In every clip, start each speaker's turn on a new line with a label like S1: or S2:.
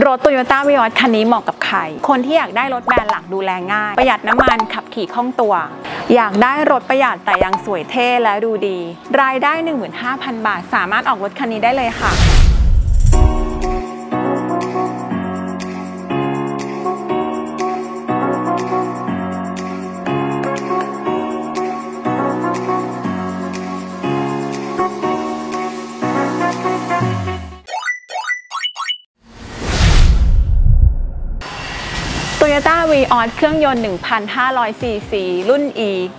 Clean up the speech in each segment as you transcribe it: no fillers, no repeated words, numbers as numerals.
S1: รถ Toyota Vios คันนี้เหมาะกับใครคนที่อยากได้รถแบรนด์หลักดูแลง่ายประหยัดน้ำมันขับขี่คล่องตัวอยากได้รถประหยัดแต่ยังสวยเท่และดูดีรายได้ 15,000 บาทสามารถออกรถคันนี้ได้เลยค่ะToyota Vios เครื่องยนต์ 1,500 ซีซีรุ่น E ปี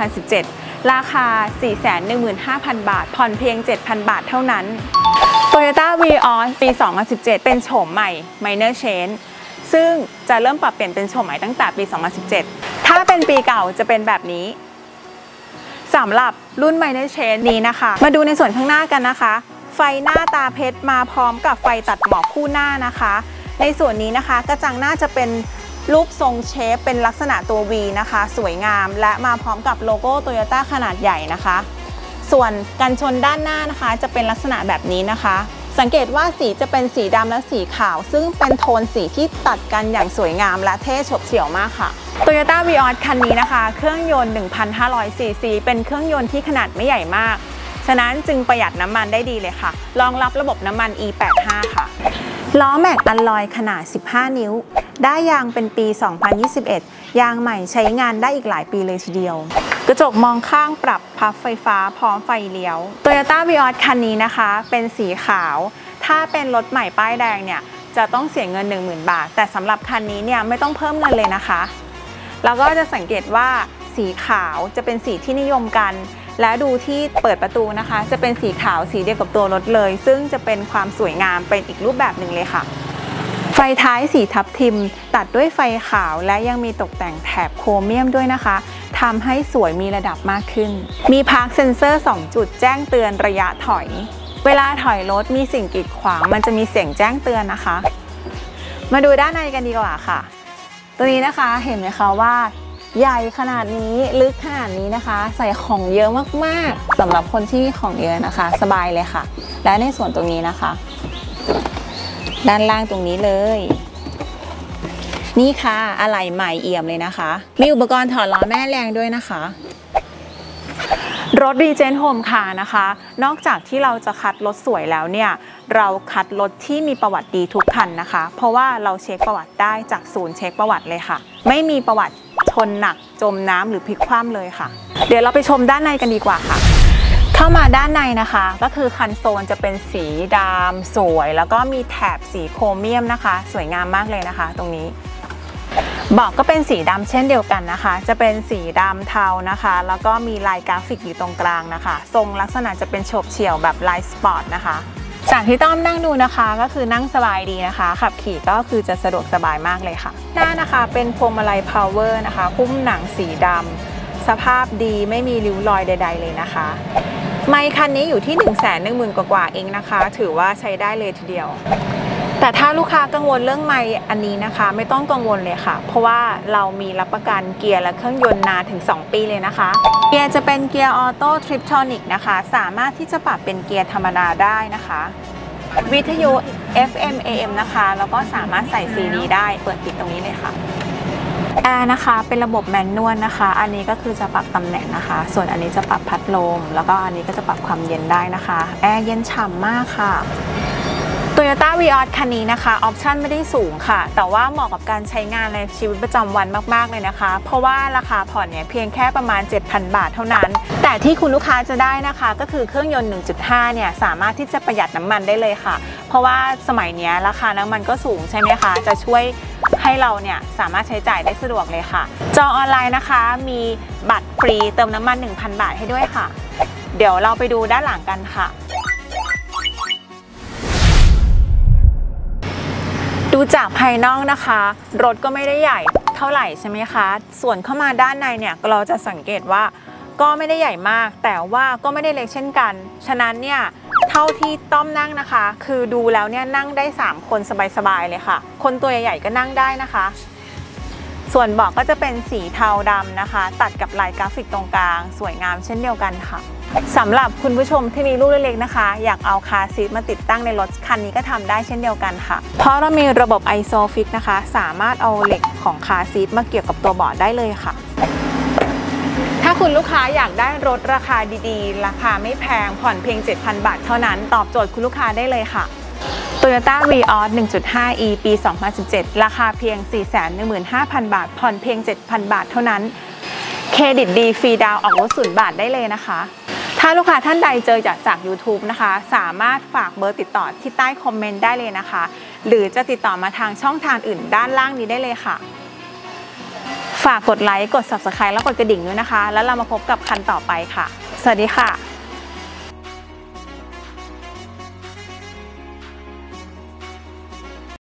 S1: 2017 ราคา 415,000 บาทผ่อนเพียง 7,000 บาทเท่านั้น Toyota Vios ปี 2017 เป็นโฉมใหม่ Minor Change ซึ่งจะเริ่มปรับเปลี่ยนเป็นโฉมใหม่ตั้งแต่ปี 2017 ถ้าเป็นปีเก่าจะเป็นแบบนี้สำหรับรุ่น Minor Change นี้นะคะมาดูในส่วนข้างหน้ากันนะคะไฟหน้าตาเพชรมาพร้อมกับไฟตัดหมอกคู่หน้านะคะในส่วนนี้นะคะกระจังหน้าจะเป็นรูปทรงเชฟเป็นลักษณะตัว V นะคะสวยงามและมาพร้อมกับโลโก้ Toyota ขนาดใหญ่นะคะส่วนกันชนด้านหน้านะคะจะเป็นลักษณะแบบนี้นะคะสังเกตว่าสีจะเป็นสีดำและสีขาวซึ่งเป็นโทนสีที่ตัดกันอย่างสวยงามและเท่ฉบเฉี่ยวมากค่ะ Toyota Vios คันนี้นะคะเครื่องยนต์ 1,500 ซีซีเป็นเครื่องยนต์ที่ขนาดไม่ใหญ่มากฉะนั้นจึงประหยัดน้ำมันได้ดีเลยค่ะรองรับระบบน้ำมัน E85 ค่ะล้อแม็กอัลลอยขนาด 15 นิ้วได้ยางเป็นปี 2021 ยางใหม่ใช้งานได้อีกหลายปีเลยทีเดียวกระจกมองข้างปรับพับไฟฟ้าพร้อมไฟเลี้ยว Toyota Vios คันนี้นะคะเป็นสีขาวถ้าเป็นรถใหม่ป้ายแดงเนี่ยจะต้องเสียเงิน 10,000 บาทแต่สำหรับคันนี้เนี่ยไม่ต้องเพิ่มเงินเลยนะคะแล้วก็จะสังเกตว่าสีขาวจะเป็นสีที่นิยมกันและดูที่เปิดประตูนะคะจะเป็นสีขาวสีเดียวกับตัวรถเลยซึ่งจะเป็นความสวยงามเป็นอีกรูปแบบหนึ่งเลยค่ะไฟท้ายสีทับทิมตัดด้วยไฟขาวและยังมีตกแต่งแถบโครเมียมด้วยนะคะทำให้สวยมีระดับมากขึ้นมีพาร์คเซ็นเซอร์ 2 จุดแจ้งเตือนระยะถอยเวลาถอยรถมีสิ่งกีดขวางมันจะมีเสียงแจ้งเตือนนะคะมาดูด้านในกันดีกว่าค่ะตัวนี้นะคะเห็นไหมคะว่าใหญ่ขนาดนี้ลึกขนาดนี้นะคะใส่ของเยอะมากๆสำหรับคนที่มีของเยอะนะคะสบายเลยค่ะและในส่วนตรงนี้นะคะด้านล่างตรงนี้เลยนี่ค่ะอะไหล่ใหม่เอี่ยมเลยนะคะมีอุปกรณ์ถอดล้อแม่แรงด้วยนะคะรถ Regen Home Car นะคะนอกจากที่เราจะคัดรถสวยแล้วเนี่ยเราคัดรถที่มีประวัติดีทุกคันนะคะเพราะว่าเราเช็คประวัติได้จากศูนย์เช็คประวัติเลยค่ะไม่มีประวัติชนหนักจมน้ำหรือพลิกคว่ำเลยค่ะเดี๋ยวเราไปชมด้านในกันดีกว่าค่ะเข้ามาด้านในนะคะก็คือคันโซลจะเป็นสีดำสวยแล้วก็มีแถบสีโครเมียมนะคะสวยงามมากเลยนะคะตรงนี้เบาะก็เป็นสีดำเช่นเดียวกันนะคะจะเป็นสีดำเทานะคะแล้วก็มีลายกราฟิกอยู่ตรงกลางนะคะทรงลักษณะจะเป็นโฉบเฉี่ยวแบบลายสปอร์ตนะคะจากที่ต้อมนั่งดูนะคะก็คือนั่งสบายดีนะคะขับขี่ก็คือจะสะดวกสบายมากเลยค่ะหน้านะคะเป็นพวงมาลัยพาวเวอร์นะคะหุ้มหนังสีดำสภาพดีไม่มีริ้วรอยใดๆเลยนะคะไมค์คันนี้อยู่ที่ 110,000 กว่าเองนะคะถือว่าใช้ได้เลยทีเดียวแต่ถ้าลูกค้ากังวลเรื่องไมค์อันนี้นะคะไม่ต้องกังวลเลยค่ะเพราะว่าเรามีรับประกันเกียร์และเครื่องยนต์นานถึง2 ปีเลยนะคะเกียร์จะเป็นเกียร์ออโต้ทริปทอนิกนะคะสามารถที่จะปรับเป็นเกียร์ธรรมดาได้นะคะวิทยุ FM AM นะคะแล้วก็สามารถใส่ CD ได้เปิดปิดตรงนี้เลยค่ะแอร์นะคะเป็นระบบแมนนวลนะคะอันนี้ก็คือจะปรับตำแหน่งนะคะส่วนอันนี้จะปรับพัดลมแล้วก็อันนี้ก็จะปรับความเย็นได้นะคะแอร์เย็นฉ่ำมากค่ะToyota Vios คันนี้นะคะออปชั่นไม่ได้สูงค่ะแต่ว่าเหมาะกับการใช้งานในชีวิตประจำวันมากๆเลยนะคะเพราะว่าราคาผ่อนเนี่ยเพียงแค่ประมาณ 7,000 บาทเท่านั้นแต่ที่คุณลูกค้าจะได้นะคะก็คือเครื่องยนต์ 1.5 เนี่ยสามารถที่จะประหยัดน้ำมันได้เลยค่ะเพราะว่าสมัยนี้ราคาน้ำมันก็สูงใช่ไหมคะจะช่วยให้เราเนี่ยสามารถใช้จ่ายได้สะดวกเลยค่ะจองออนไลน์นะคะมีบัตรฟรีเติมน้ำมัน 1,000 บาทให้ด้วยค่ะเดี๋ยวเราไปดูด้านหลังกันค่ะดูจากภายนอกนะคะรถก็ไม่ได้ใหญ่เท่าไหร่ใช่ไหมคะส่วนเข้ามาด้านในเนี่ยเราจะสังเกตว่าก็ไม่ได้ใหญ่มากแต่ว่าก็ไม่ได้เล็กเช่นกันฉะนั้นเนี่ยเท่าที่ต้อมนั่งนะคะคือดูแล้วเนี่ยนั่งได้3 คนสบายๆเลยค่ะคนตัวใหญ่ๆก็นั่งได้นะคะส่วนเบาะก็จะเป็นสีเทาดำนะคะตัดกับลายกราฟิกตรงกลางสวยงามเช่นเดียวกันค่ะสำหรับคุณผู้ชมที่มีลูกเล็กๆนะคะอยากเอาคาร์ซีทมาติดตั้งในรถคันนี้ก็ทำได้เช่นเดียวกันค่ะเพราะเรามีระบบ ISOFIX นะคะสามารถเอาเหล็กของคาร์ซีทมาเกี่ยวกับตัวเบาะได้เลยค่ะถ้าคุณลูกค้าอยากได้รถราคาดีๆราคาไม่แพงผ่อนเพียง 7,000 บาทเท่านั้นตอบโจทย์คุณลูกค้าได้เลยค่ะ Toyota Vios 1.5e ปี 2017 ราคาเพียง 415,000 บาทผ่อนเพียง 7,000 บาทเท่านั้นเครดิตดีฟรีดาวออกรถ0 บาทได้เลยนะคะถ้าลูกค้าท่านใดเจอจาก YouTube นะคะสามารถฝากเบอร์ติดต่อที่ใต้คอมเมนต์ได้เลยนะคะหรือจะติดต่อมาทางช่องทางอื่นด้านล่างนี้ได้เลยค่ะฝากกดไลค์กด Subscribe แล้วกดกระดิ่งด้วยนะคะแล้วเรามาพบกับคันต่อไปค่ะสวัสดีค่ะ